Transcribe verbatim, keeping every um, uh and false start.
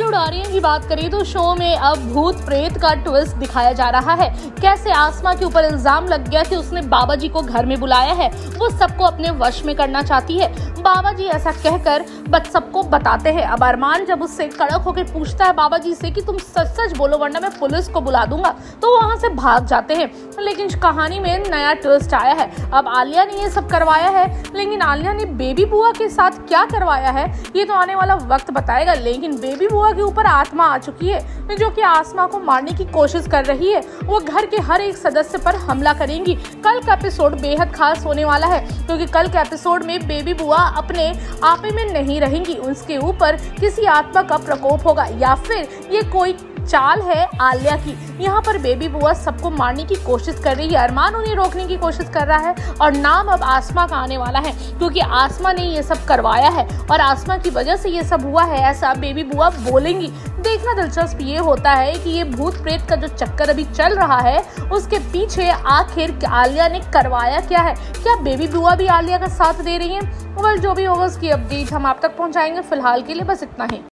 बॉलीवुड आर्यन की बात करें तो शो में अब भूत प्रेत का ट्विस्ट दिखाया जा रहा है। कैसे आसमा के ऊपर इल्जाम लग गया कि उसने बाबा जी को घर में बुलाया है, वो सबको अपने वश में करना चाहती है। बाबा जी ऐसा कहकर बस सबको बताते हैं। अब अरमान जब उससे कड़क होकर पूछता है बाबा जी से कि तुम सच सच बोलो वरना मैं पुलिस को बुला दूंगा, तो वहां से भाग जाते हैं। लेकिन कहानी में नया ट्विस्ट आया है। अब आलिया ने ये सब करवाया है, लेकिन आलिया ने बेबी बुआ के साथ क्या करवाया है ये तो आने वाला वक्त बताएगा। लेकिन बेबी बुआ के ऊपर आत्मा आ चुकी है जो कि आसमा को मारने की कोशिश कर रही है। वो घर के हर एक सदस्य पर हमला करेंगी। कल का एपिसोड बेहद खास होने वाला है, क्योंकि कल के एपिसोड में बेबी बुआ अपने आपे में नहीं रहेंगी। उसके ऊपर किसी आत्मा का प्रकोप होगा या फिर ये कोई चाल है आलिया की। यहाँ पर बेबी बुआ सबको मारने की कोशिश कर रही है। अरमान उन्हें रोकने की कोशिश कर रहा है और नाम अब आसमा का आने वाला है, क्योंकि आसमा ने ये सब करवाया है और आसमा की वजह से ये सब हुआ है, ऐसा बेबी बुआ बोलेंगी। देखना दिलचस्प ये होता है कि ये भूत प्रेत का जो चक्कर अभी चल रहा है उसके पीछे आखिर आलिया ने करवाया क्या है। क्या बेबी बुआ भी आलिया का साथ दे रही है? और जो भी होगा उसकी अपडेट हम आप तक पहुंचाएंगे। फिलहाल के लिए बस इतना ही।